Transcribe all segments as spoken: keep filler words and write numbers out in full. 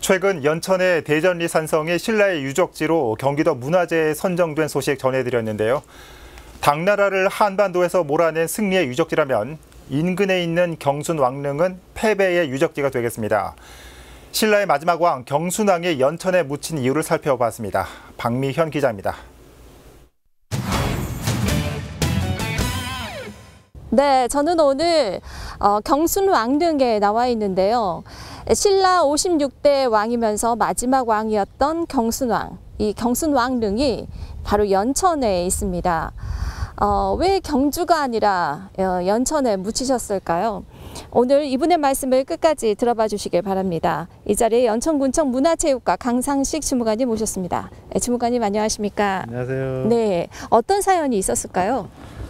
최근 연천의 대전리 산성이 신라의 유적지로 경기도 문화재에 선정된 소식 전해드렸는데요. 당나라를 한반도에서 몰아낸 승리의 유적지라면 인근에 있는 경순 왕릉은 패배의 유적지가 되겠습니다. 신라의 마지막 왕 경순왕이 연천에 묻힌 이유를 살펴봤습니다. 박미현 기자입니다. 네, 저는 오늘 어, 경순 왕릉에 나와 있는데요. 신라 오십육 대 왕이면서 마지막 왕이었던 경순왕, 이 경순 왕릉이 바로 연천에 있습니다. 어, 왜 경주가 아니라 어, 연천에 묻히셨을까요? 오늘 이분의 말씀을 끝까지 들어봐 주시길 바랍니다. 이 자리에 연천군청 문화체육과 강상식 주무관님 모셨습니다. 네, 주무관님 안녕하십니까? 안녕하세요. 네, 어떤 사연이 있었을까요?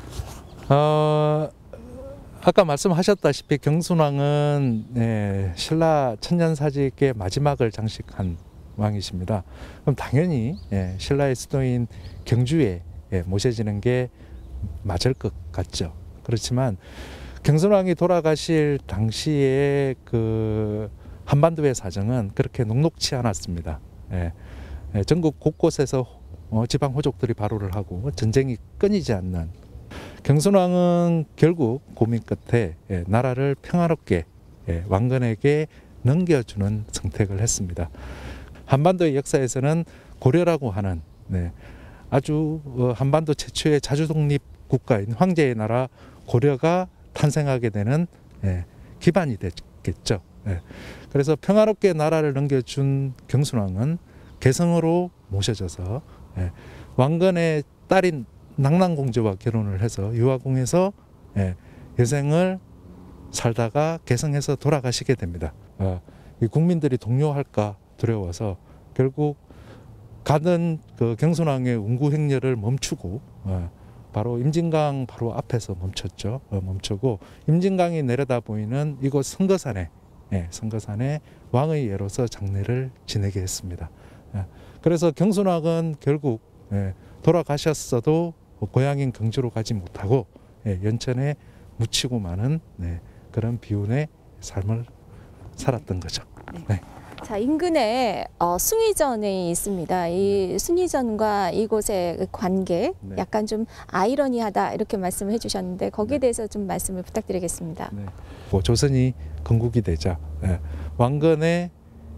어, 아까 말씀하셨다시피 경순왕은 네, 신라 천년사직의 마지막을 장식한 왕이십니다. 그럼 당연히 예, 신라의 수도인 경주에 예, 모셔지는 게 맞을 것 같죠. 그렇지만 경순왕이 돌아가실 당시에 그 한반도의 사정은 그렇게 녹록치 않았습니다. 예, 예, 전국 곳곳에서 어, 지방 호족들이 발호를 하고 전쟁이 끊이지 않는 경순왕은 결국 고민 끝에 예, 나라를 평화롭게 예, 왕건에게 넘겨주는 선택을 했습니다. 한반도의 역사에서는 고려라고 하는 네, 아주 어, 한반도 최초의 자주독립 국가인 황제의 나라 고려가 탄생하게 되는 예, 기반이 됐겠죠. 예. 그래서 평화롭게 나라를 넘겨준 경순왕은 개성으로 모셔져서 예, 왕건의 딸인 낙랑공주와 결혼을 해서 유화궁에서 예, 여생을 살다가 개성에서 돌아가시게 됩니다. 어, 이 국민들이 동요할까 두려워서 결국 가던 그 경순왕의 운구 행렬을 멈추고 어, 바로 임진강 바로 앞에서 멈췄죠. 어, 멈추고 임진강이 내려다 보이는 이곳 성거산에 예, 성거산에 왕의 예로서 장례를 지내게 했습니다. 예, 그래서 경순왕은 결국 예, 돌아가셨어도 고향인 경주로 가지 못하고 예, 연천에 묻히고 마는 네, 그런 비운의 삶을 살았던 거죠. 네. 자, 인근에 어, 숭의전이 있습니다. 이 숭의전과 이곳의 관계 네. 약간 좀 아이러니하다 이렇게 말씀을 해주셨는데 거기에 네. 대해서 좀 말씀을 부탁드리겠습니다. 네. 뭐 조선이 건국이 되자 예, 왕건의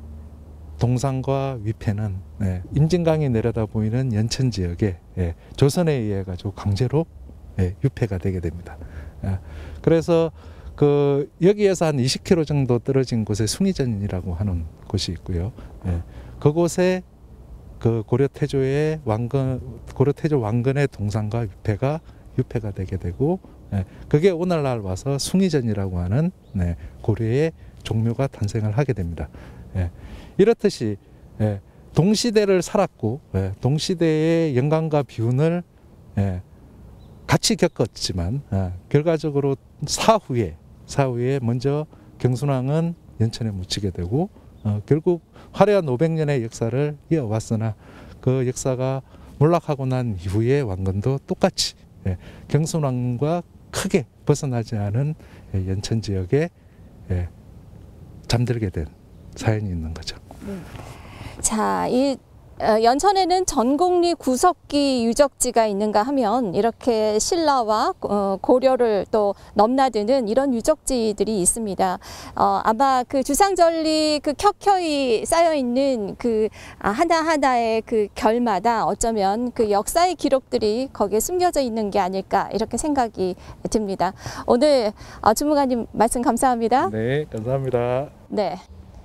동상과 위패는 예, 임진강이 내려다 보이는 연천 지역에 예, 조선에 의해 가지고 강제로 예, 유폐가 되게 됩니다. 예, 그래서 그 여기에서 한 이십 킬로미터 정도 떨어진 곳에 숭의전이라고 하는 곳이 있고요. 예, 그곳에 그 고려 태조의 왕건 고려 태조 왕건의 동상과 위패가 유폐가 되게 되고 예, 그게 오늘날 와서 숭의전이라고 하는 네, 고려의 종묘가 탄생을 하게 됩니다. 예, 이렇듯이 예, 동시대를 살았고 예, 동시대의 영광과 비운을 예, 같이 겪었지만 예, 결과적으로 사후에 사후에 먼저 경순왕은 연천에 묻히게 되고 어, 결국 화려한 오백 년의 역사를 이어왔으나 그 역사가 몰락하고 난 이후에 왕건도 똑같이 예, 경순왕과 크게 벗어나지 않은 예, 연천 지역에 예, 잠들게 된 사연이 있는 거죠. 네. 자, 이 어, 연천에는 전곡리 구석기 유적지가 있는가 하면 이렇게 신라와 어, 고려를 또 넘나드는 이런 유적지들이 있습니다. 어, 아마 그 주상절리 그 켜켜이 쌓여 있는 그 아, 하나하나의 그 결마다 어쩌면 그 역사의 기록들이 거기에 숨겨져 있는 게 아닐까 이렇게 생각이 듭니다. 오늘 어, 주무관님 말씀 감사합니다. 네, 감사합니다. 네.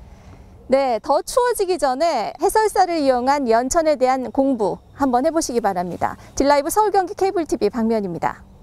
네, 더 추워지기 전에 해설사를 이용한 연천에 대한 공부 한번 해보시기 바랍니다. 딜라이브 서울경기 케이블티비 박미연입니다.